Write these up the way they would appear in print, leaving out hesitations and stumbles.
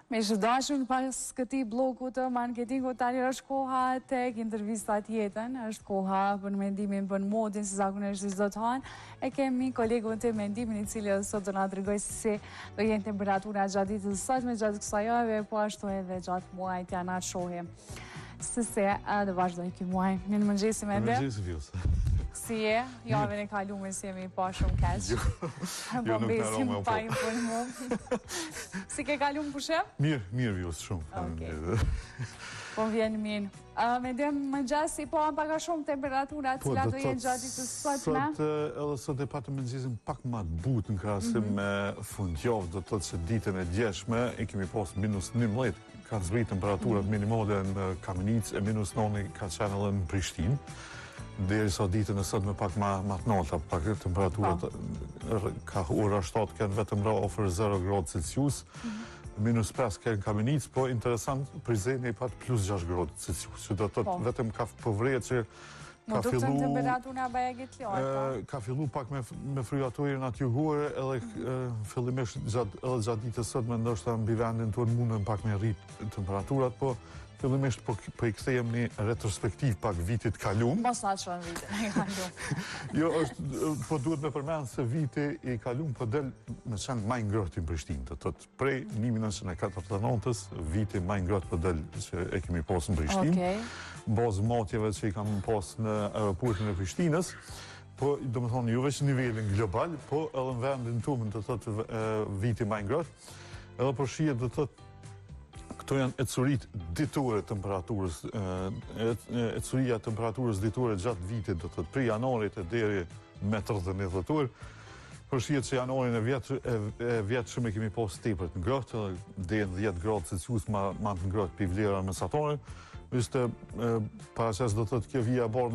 Me shëdashun pas këtij bloku të marketingut tani është koha tek intervistat jetën, është koha për mendimin për modin, se zakonisht çdo të hanë. E kemi kolegun të mendimin i cili sot do na tregoj se do jenë temperatura gjatë ditës së sotme, gjatë kësaj jave, po ashtu edhe gjatë muajit janor shohim. Se do vazhdoj ky muaj. Mirë mëngjesi me dhe. Si e? Javën e kaluar si jemi pa shumë keq. Po besim pa informuar. Si ke kaluar pushim? Mirë vjus shumë. Po vjen mirë. Mendoj mëngjesi po pak a shumë temperatura cilat do jenë gjatë ditës së sotme. Edhe sot e patëm mëngjesin pak më të butë në krahasim me fundjavë, do të thotë se ditën e djeshme e kemi pas -11. Ka zbrit temperaturat minimale në Kamenic e -9 ka qenë edhe në Prishtinë. Derisa ditën e sotme pak më të larta, pak temperaturat ka ora 7 kanë vetëm afër 0 gradë Celsius. -5 kanë në Kamenic, po interesant Prizreni pat +6 gradë Celsius. Do të thotë vetëm ka përvret që ka fillu temperatura bajegit lartë. Ka fillu pak me fryaturën aty jugore, edhe fillimisht gjatë ditës sotme ndoshta mbi vendin tonë mundën pak me rrit temperaturat, po fillimisht po i kthehem në retrospektiv pak vitit kalum. Mos na çon vitin e kalum. Jo, po duhet me përmend se viti i kalum po del me qenë më i ngrohtë në Prishtinë. Do thotë prej 1949-s viti më i ngrohtë po del që e kemi pasur në Prishtinë. Bazë matjeve që i kam pas në aeroportin e Prishtinës, po do të thonë jo vetëm nivelin global, po edhe në vendin tonë do thotë viti më i ngrohtë. Edhe po shihet do thotë këto janë ecurit ditore temperaturës, ecuria temperaturës ditore gjatë vitit, do të thotë prej janarit e deri me 31 dhjetor. Por shihet se janarin e vjetshëm e kemi pas tepër të ngrohtë, deri në 10 gradë Celsius më të ngrohtë pi vlera mesatare. Ishte paraqes do të thotë kjo vija bardhë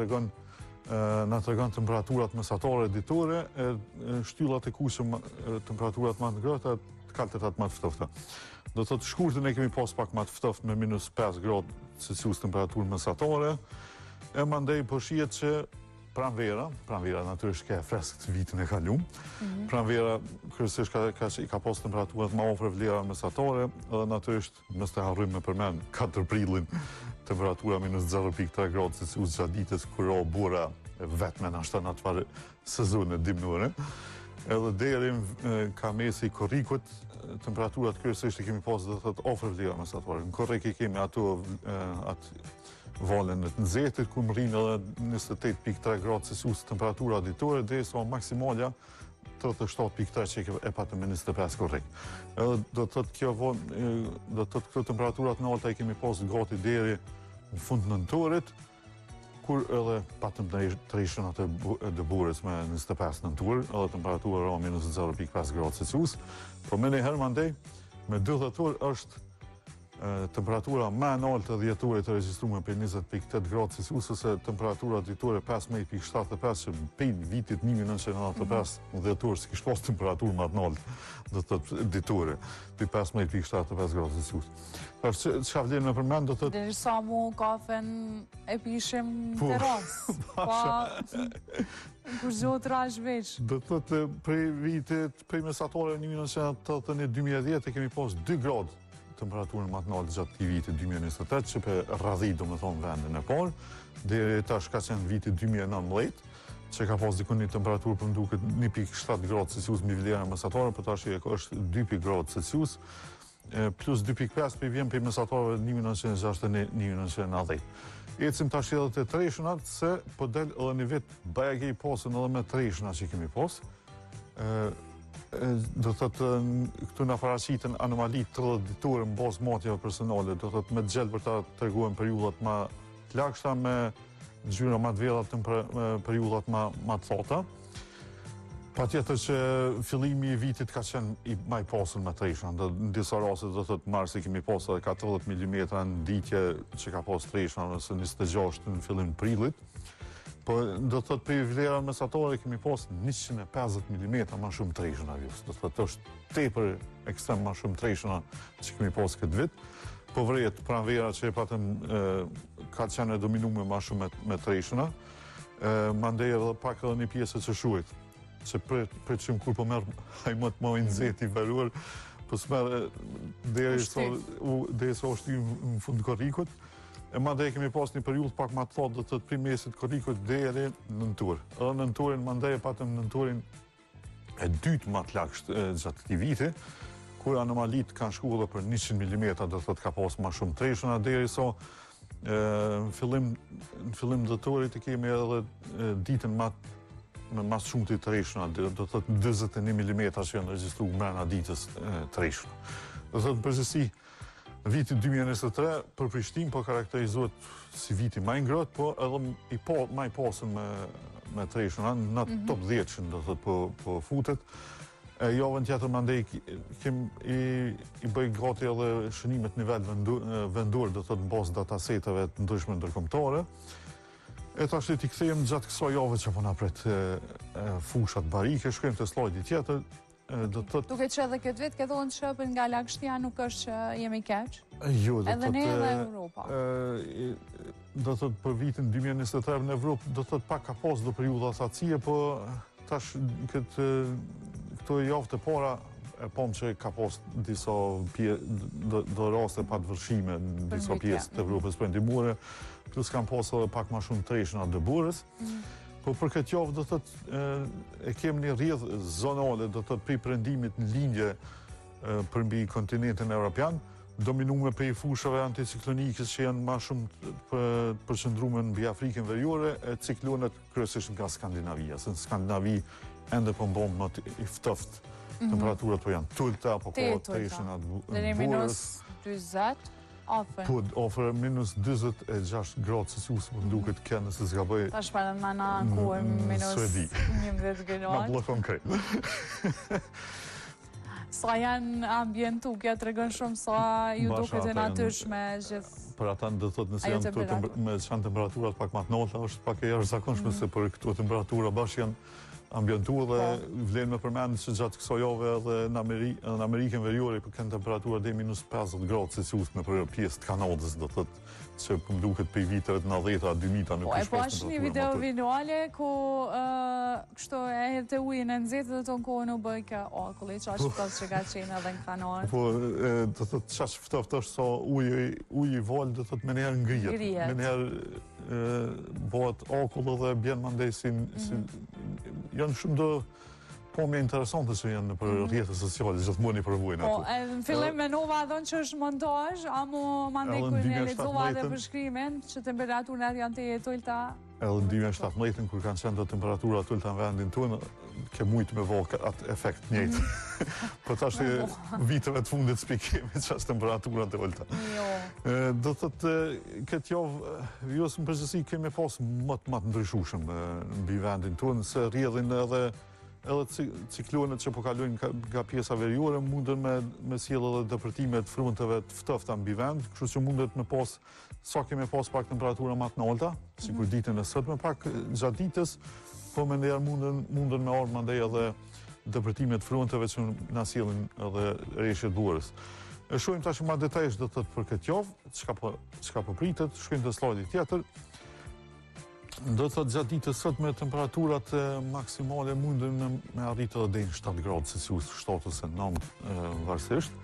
na tregon temperaturat mesatare ditore, shtyllat e kuqe temperaturat më të ngrohta, të kaltërat më të ftofta. Do të thotë shkurtën e kemi pas pak më të ftoft me -5 gradë Celsius temperaturë mesatare. E mandej po shihet që pranvera natyrisht ka freskët vitin e kalum. Pranvera kryesisht ka pas temperaturat më afër vlerave mesatare, edhe natyrisht mos të harrojmë me përmend 4 prillin, temperatura -0.3 gradë Celsius gjatë ditës kur o bura vetëm në ashtu atë sezonin dimnore. Edhe deri ka mesi korrikut, temperaturat kryesisht i kemi pas do të thotë afër vlerave mesatare. Në korrik i kemi atë valën e nxehtit ku rrin edhe 28.3 gradë Celsius temperatura ditore derisa maksimalja 37.3 që e patëm me 25 korrik. Edhe do të thotë do të thotë këto temperaturat në alta i kemi pas gati deri në fund nëntorit, kur edhe patëm të rishën atë dëburës me 25 nëntor, edhe temperatura ra -0.5 gradë Celsius. Por me njëherë mandej, me 2 dhjetor është temperatura më e lartë dhjetore të regjistruar për 20.8 gradë Celsius ose temperatura ditore 15.75 që pe vitit 1995 në dhjetor s'kish pas temperaturë më të lartë, do të thotë ditore, për 15.75 gradë Celsius. Çka vlen me përmend do thotë derisa mu kafen e pishim terras. Kur zot rash veç. Do thotë prej vitit prej mesatare 1981-2010 e kemi pas 2 gradë temperaturën më të lartë gjatë këtij viti 2028 që pe rradhi domethënë vendin e parë, deri tash ka qenë viti 2019 që ka pas diku një temperaturë për mduket 1.7 gradë Celsius mbi vlerën mesatare, por tash është 2 gradë Celsius plus 2.5 për vjen për mesatarëve 1960-1990. Ecim tash edhe të treshënat se po del edhe një vit bajegi i pasën edhe me treshëna që kemi pas. Do të thotë këtu na paraqiten anomali 30 ditore në bazë matjeve personale, do të thotë me gjel për ta treguar periudhat më të lagshta me ngjyra më të vella periudhat më të thata. Patjetër që fillimi i vitit ka qenë më i pasur me treshën. Në disa raste do të thotë marsi kemi pasur 40 mm në ditje që ka pas treshën ose 26 në fillim të prillit. Po do të thotë për vlera mesatare kemi pas 150 mm më shumë treshëna vjes. Do të thotë është tepër ekstrem më shumë treshëna që kemi pas këtë vit. Po vret pranvera që patëm ka qenë dominuar më shumë me treshëna. Mandej edhe pak edhe një pjesë që shuhet. Që për që kur po merë hajmët më nxehtë i valuar, po Po s'merë derisa u shty në fund korrikut. E mandej kemi pas një periudhë pak më të thotë, do të thotë prej mesit korrikut deri në nëntur. Edhe në nënturin mandej patëm nënturin e dytë më të lagësht gjatë këtij viti, kur anomalit kanë shku edhe për 100 mm, do të thotë ka pas më shumë treshuna derisa në fillim dëtorit kemi edhe ditën me mas shumë të treshuna, do të thotë 21 mm që janë regjistruar brenda ditës treshuna. Do të thotë përgjithësi viti 2023 për Prishtinë po karakterizohet si viti më i ngrohtë, po edhe më i pasur me treshuna, në top 10 që do të thotë po futet. Javën tjetër mandej i bëj gati edhe shënimet nivel vendor, do të thotë në bazë dataseteve të ndryshme ndërkombëtare. E tash ti kthejmë gjatë kësaj jave që po na pret fushat barike, shkojmë te slajdi tjetër. Duke që edhe këtë vit, ke thonë që për nga lagështia nuk është që jemi keq? Jo, edhe ne edhe Europa. Do të thotë për vitin 2023 në Evropë, do të thotë pak ka pas do periudha satësie, po tash këto javë të para e pom që ka pas disa do raste pa të vërshime në disa pjesë të Evropës perëndimore, plus kanë pas edhe pak më shumë treshëna dëburës. Po për këtë javë do të thotë e kemi një rrjedhë zonale, do të thotë prej perëndimit në lindje përmbi kontinentin evropian, dominuar prej fushave anticiklonike që janë më shumë përqendruar mbi Afrikën Veriore, e ciklonet kryesisht nga Skandinavia. Se në Skandinavi ende po mbon më i ftoftë. Temperaturat po janë tulta, po ka treshëna deri minus 40. Po, ofër minus 26 gradë Celsius, më duket kjo nëse s'ka bëj... Tash para në kuar minus 11 gradë. Ma blokon krejt. Sa janë ambientu, kjo të regon shumë sa ju duket e natyrshme gjithë... Për ata do thotë nëse janë temperaturat pak më të nolta, është pak e jashtëzakonshme se për këto temperatura bash janë ambientu dhe vlen me përmend që gjatë kësaj jave edhe në Amerikën Veriore po kanë temperatura deri minus 50 gradë Celsius në për pjesë të Kanadës, do thotë që më duket për viteve të 90-a, 2000-a nuk është. Po është një video vizuale ku kështu e hedhte ujin e nxehtë dhe ton kohën u bë kjo akulli çash ftoft që ka qenë edhe në kanal. Po do thotë çash ftoft është sa uji i vol, do thotë menjëherë ngrihet. Menjëherë bëhet akull dhe bjen mandej si janë shumë do po më interesante që janë për rrjetet sociale, gjithmonë i përvojnë ato. Po, në fillim menova dhënë që është montazh, amu mandej kur ne lexova dhe përshkrimin që temperaturat janë të ulta. Edhe në 2017 kur kanë qenë temperatura të ulta në vendin tonë, ke mujtë me vogë atë efekt njëjtë. Po tash viteve të fundit spikemi çast temperaturat të ulta. Do thotë këtë javë jo në përgjithësi kemi pas më të ndryshueshëm mbi vendin tonë, se rrjedhin edhe ciklonet që po kalojnë nga pjesa veriore mundën me sjellë edhe depërtime të frymëteve të ftofta mbi vend, kështu që mundet me pas sa kemi pas pak temperatura më të ulta, sikur ditën e sotme pak gjatë ditës, po më ndër mundën me ardhur mandej edhe depërtime të frymëteve që na sjellin edhe rreshtet burrës. E shohim tash më detajisht do të thotë për këtë javë, çka po pritet, shkojmë te slajdi tjetër. Do të thotë gjatë ditës sot me temperaturat maksimale mundën me arritë edhe deri në 7 gradë Celsius, 7 ose 9 varësisht.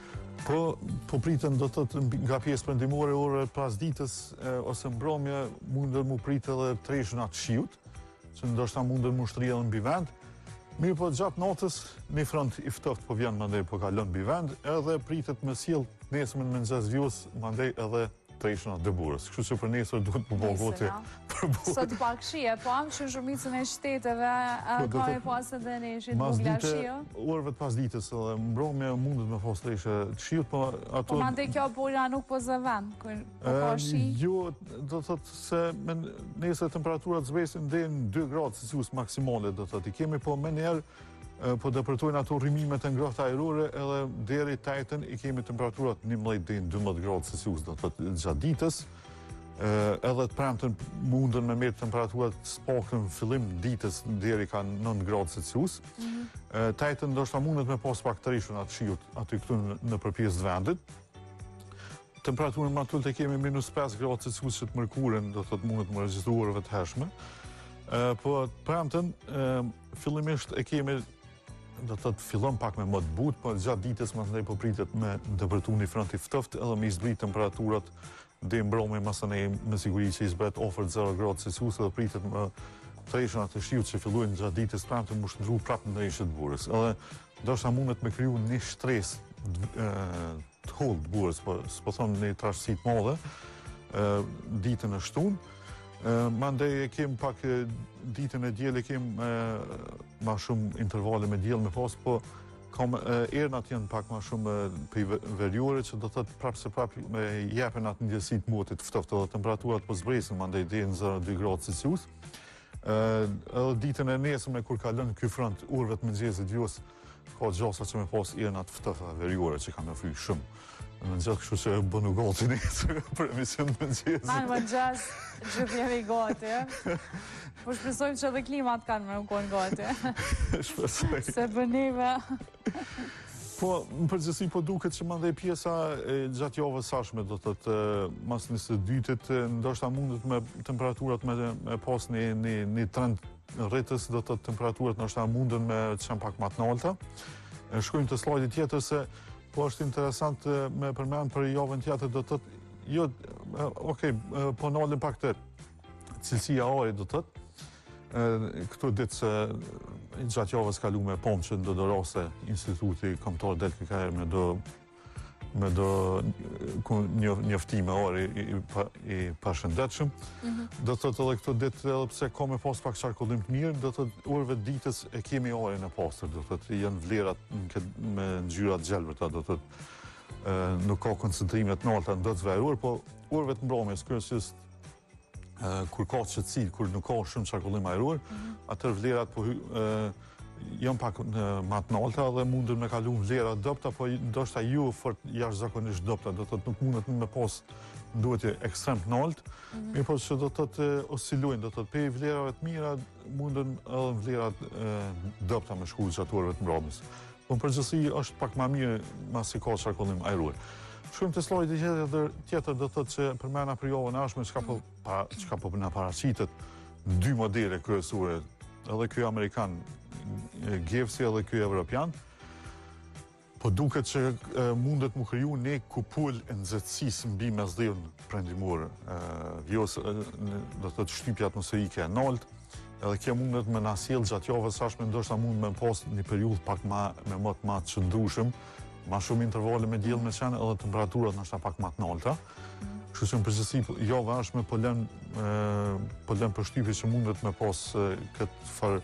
Po pritën do të thotë nga pjesë perëndimore ore pas ditës ose mbrëmje mundën mu pritë edhe treshëna të shiut, që ndoshta mundën mu shtrihën mbi vend. Mirë po gjatë natës një front i ftoftë po vjen mandej po kalon mbi vend, edhe pritet me sjell nesërmen me nxez vjus mandej edhe treshëna dëburës. Kështu që për nesër duhet të bëjë gati për bukur. Sot pak shije, po am që shumicën e shteteve ka e pas edhe neshit bugla shije. Orëve të pasdites edhe mbrëmje mundet me pas treshe të shiut, po ato... Po mandej kjo pula nuk po zë vend, kur po ka shi? Jo, do të thotë se nesër temperaturat zbesin deri në 2 gradë Celsius maksimale, do të thotë. I kemi po më njerë po depërtojnë ato rrimimet e ngrohta ajrore edhe deri tajten i kemi temperaturat 11 deri në 12 gradë Celsius do të thotë gjatë ditës. Edhe të premten mundën me merr temperaturat spakën fillim ditës deri ka 9 gradë Celsius. Tajten ndoshta mundet me pas pak treshën atë shiut aty këtu në përpjesë të vendit. Temperaturën më të ulët e kemi minus 5 gradë Celsius që të mërkurën do të thotë mundet më regjistruar orëve të hershme. Po premten fillimisht e kemi do të thotë fillon pak me më të butë, po gjatë ditës mandej po pritet me ndërprertu një front i ftoftë edhe me zbrit temperaturat deri mbrëmje masanej me siguri që i zbret ofër 0 gradë Celsius dhe pritet më treshën atë shiut që fillojnë gjatë ditës prapë të mushtru prapë në ndërishtë të burës. Edhe ndoshta mundet me kriju një stres të hollë të burës, po s'po thonë një trashësi të madhe ditën e shtunë. Mandej e kem pak ditën e diel e kem ma shumë intervale me diell me pas, po kam ernat janë pak ma shumë për veriore që do të thotë prapë se prapë me jepen atë ndjesit motit ftoftë edhe temperaturat po zbresin mandej deri në 0,2 gradë Celsius. Edhe ditën e nesërme kur kalon ky front urëve të mëngjesit jos ka gjasa që me pas ernat ftofta veriore që kanë ofruar shumë. Në gjatë kështu që bënu gati nesër për emision të mëngjesit. Më gjas, gjithë jemi gati. Po shpresojmë që edhe klimat kanë me u konë gati. Shpresoj. Se bënive. Po, në përgjithësi po duket që mandej pjesa gjatë javës sashme do të të mas 22-it, ndoshta mundet me temperaturat me pas një trend rritës, do të temperaturat ndoshta munden me qenë pak më të larta. Shkojmë të slajdi tjetër se po është interesant me përmend për javën tjetër do të thotë, jo, okej, po nalën pak të cilësia e ajrit do të thotë. Këto ditë se gjatë javës kalume pomë që do raste instituti kombëtar del ka herë me do njoftime ori i pashëndetshëm. Do të thotë edhe këto ditë edhe pse ka me pas pak qarkullim të mirë, do të thotë orëve të ditës e kemi orin e pastër, do të thotë janë vlerat me ngjyra të gjelbërta, do të thotë nuk ka koncentrime të larta ndotësve ajror, po orëve të mbrëmjes kryesisht kur ka qetësi, kur nuk ka shumë qarkullim ajror, atër vlerat po janë pak më të larta dhe mundën me kalu vlera dopta, po ndoshta ju fort jashtëzakonisht dopta, do të thotë nuk mundet me pas duhet ekstrem të lartë, mirë po që do të thotë oscilojnë, do të thotë pe vlerave të mira mundën edhe vlerat dopta me shku gjatë orëve të mbrëmjes. Po në përgjithësi është pak më mirë masi ka qarkullim ajror. Shkojmë të slajdi tjetër do të thotë që përmena për javën e ardhshme çka po na paraqitet dy modele kryesore, edhe ky amerikan gjevsi edhe ky evropian. Po duket që mundet mu kriju një kupull e nxehtësisë mbi mesdhevën perëndimore. Do të thotë shtypja atmosferike e lartë, edhe kjo mundet me na sjell gjatë javës sashme ndoshta mund me pas një periudhë pak më të çndrueshëm, ma shumë intervale me diell me qenë edhe temperaturat ndoshta pak më të larta. Kështu që në përgjithësi java ardhshme po lën përshtypje që mundet me pas këtë farë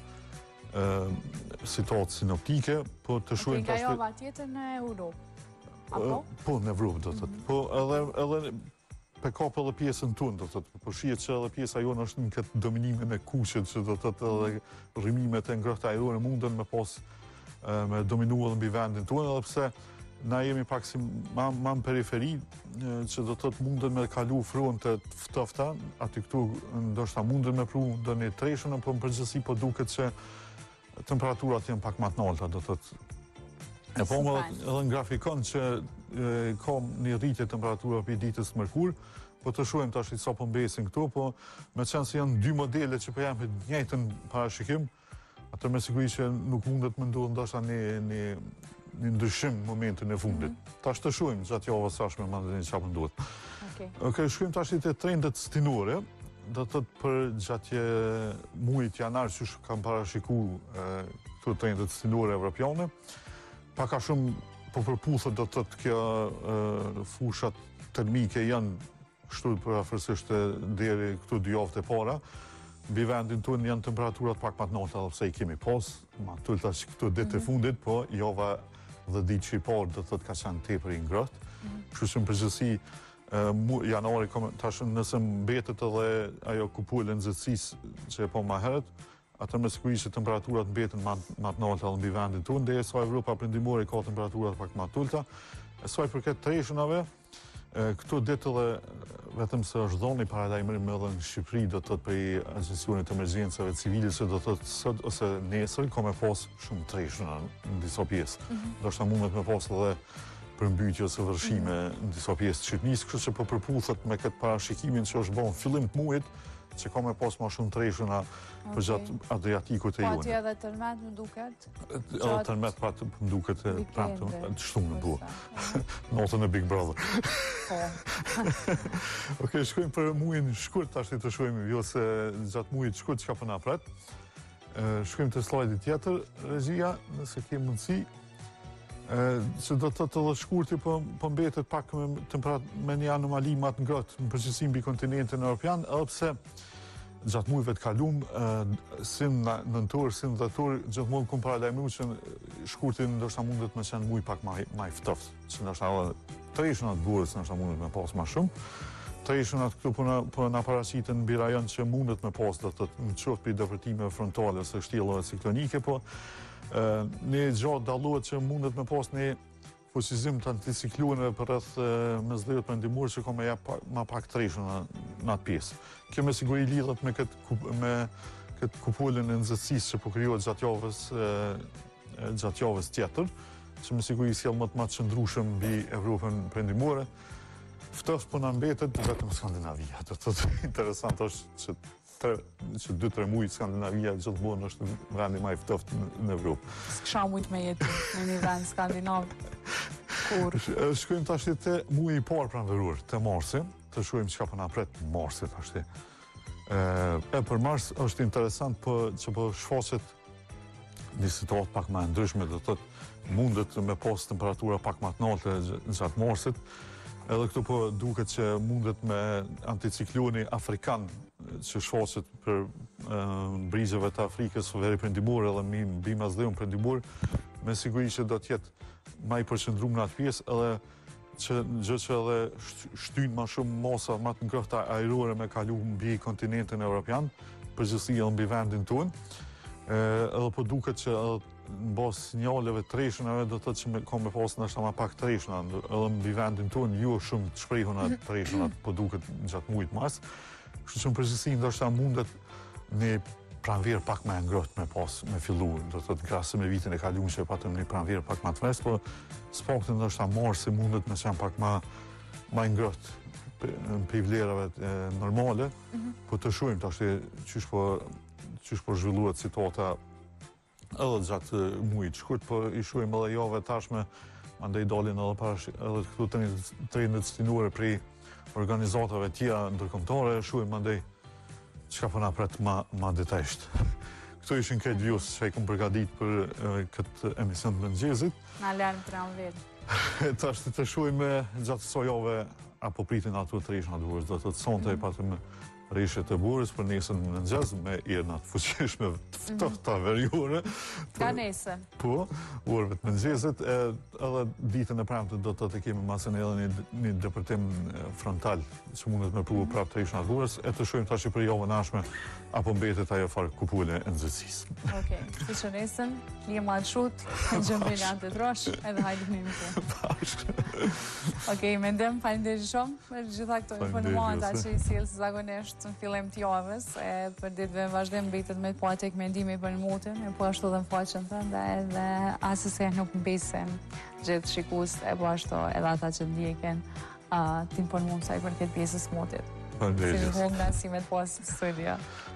situatë sinoptike, po të shohim nga java tjetër në Europë. Apo? Po në Evropë do të thotë. Po edhe pe kap edhe pjesën tonë do të thotë. Po shihet që edhe pjesa jonë është në këtë dominimin e kuqit që do të thotë edhe rrymimet e ngrohta ajrore munden me pas me dominu edhe mbi vendin tonë, edhe pse na jemi pak si ma në periferi, që do të thotë munden me kalu fronte të ftofta, aty këtu ndoshta munden me pru do një treshën, po në përgjithësi po duket që temperaturat janë pak më të larta, do të thotë. E po edhe në grafikon që ka një rritje temperatura për ditës mërkur, po të shohim tash sa po mbesin këtu, po me qenë se janë dy modele që po janë të njëjtën parashikim, atë me siguri që nuk mundet me ndodhë ndoshta një ndryshim në momentin e fundit. Tash të shohim gjatë javës sashme mandej çfarë ndodhet. Okej, shkojmë tash te trendet stinore. Do të thotë për gjatje muajit janar që kam parashikuar këto trendet stinore evropiane. Pak a shumë po përputhet do të thotë kjo fushat termike janë kështu përafërsisht deri këto dy javë të para. Mbi vendin tonë janë temperaturat pak më të larta edhe pse i kemi pas, ma tulta që këto ditë të fundit, po java dhe ditë që i parë do të thotë ka qenë tepër i ngrohtë. Kështu që në përgjithësi janari tash nëse mbetet edhe ajo kupull e nxehtësisë që e po më herët, atë me siguri që temperaturat mbeten më të larta edhe mbi vendin tonë, derisa Evropa perëndimore ka temperaturat pak më të ulta. Sa i përket treshënave, këto ditë edhe vetëm se është dhënë paralajmërim edhe në Shqipëri do të thotë për agjencionet të emergjencave civile se do të thotë sot ose nesër ka me pas shumë treshëna në disa pjesë. Ndoshta mundet me pas edhe përmbytje ose vërshime në disa pjesë të Shqipërisë, kështu që po përputhet me këtë parashikimin që është bën fillim të muajit që ka me pas ma shumë treshuna për gjatë Adriatikut e Po jone. aty edhe tërmet më duket? Edhe tërmet pra të më duket prapë të shtunë në duhe. Notën e Big Brother. Po. Okej, shkojmë për muajin shkurt, tash të shkojmë, jo se gjatë muajit shkurt që ka për na pret. Shkojmë të slajdit tjetër, regjia, nëse ke mundësi. Që do të dhe shkurti po mbetet pak me një anomali ma të ngrohtë në përgjithësi mbi kontinentin evropian, edhe pse gjatë muajve të kalum, si në nëntor, si në dhjetor, gjithmonë kom paralajmëruar që shkurti ndoshta mundet me qenë muaj pak më i ftoftë, që ndoshta treshunat burrës ndoshta mundet me pas më shumë. Treshunat këtu po na paraqiten mbi rajon që mundet me pas, do të thotë, në qoftë për dëpërtime frontale ose shtjellave ciklonike, po ne gjatë dallohet që mundet me pas një fuqizim të anticikloneve për rreth mesdhjeut perëndimor që ka me jap ma pak treshuna në atë pjesë. Kjo me siguri lidhet me këtë kupolën e nxehtësisë që po krijohet gjatë javës tjetër, që me siguri sjell më të qëndrueshëm mbi Evropën perëndimore. Ftoft po na mbetet vetëm Skandinavia. Do të thotë interesant është që 2-3 muaj Skandinavia gjithmonë është vendi më i ftoftë në Evropë. S'kisha mujt me jetu në një vend skandinav. Kur? Shkojmë tash te muaji i parë pranveror, te marsi, të shohim çka po na pret marsi tash. Për mars është interesant që po shfaqet një situatë pak më e ndryshme, do të thotë mundet me pas temperatura pak më të larta gjatë marsit. Edhe këtu po duket që mundet me anticikloni afrikan që shfaqet për brigjeve të Afrikës veri perëndimore edhe mbi mesdhjeun perëndimor, me siguri që do të jetë më i përqendruar në atë pjesë, edhe gjë që edhe shtyn më shumë masa më të ngrohta ajrore me kalu mbi kontinentin evropian, përgjithësi edhe mbi vendin tonë. Edhe po duket që në bazë sinjaleve të treshunave do të thotë që ka me pas ndoshta më pak treshuna, edhe mbi vendin tonë jo shumë të shprehuna treshunat, po duket gjatë muajit mars. Kështu që në përgjithësi ndoshta mundet një pranverë pak më e ngrohtë me fillu, do të thotë krahasë me vitin e kaluar që patëm një pranverë pak më të freskët, po s'paktë ndoshta marsi mundet me qenë pak më i ngrohtë në vlerave normale, po të shohim tash çish po zhvilluat situata edhe gjatë muajit shkurt, po i shohim edhe javë tashme, andaj dalin edhe këtu trendet stinore prej organizatave tjera ndërkombëtare, shohim andaj çka po na pret ma detajisht. Këto ishin këtë views që i kom përgatit për këtë emision të mëngjesit. Na lërm pranverë. Tash të shohim gjatë kësaj jave apo pritin ato treshna duhet, do të thotë sonte patëm rishje të burrës për nesën në mëngjes me erëna të fuqishme të ftohta veriore. Ka nesër. Po, orëve të mëngjesit, edhe ditën e premte do të kemi masën edhe një depërtim frontal që mundet me pru prapë treshna të burrës, e të shohim tash për javën ardhshme apo mbetet ajo farë kupole e nxehtësisë. Okej, si që nesën, lima të shut, në gjëmbrin të trosh, edhe hajde një të. Bashkë. Okej, mendem, faleminderit shumë për gjitha këto informata që i sjell zakonisht në fillim të javës, për ditëve vazhdim mbetet me po tek mendimi për motën, e po ashtu edhe në faqen tënde, edhe asëse nuk mbesin gjithë shikues, e po ashtu edhe ata që ndjeken të informuar sa i përket pjesës motit. Faleminderit. Si në hongë nësimet pas studio.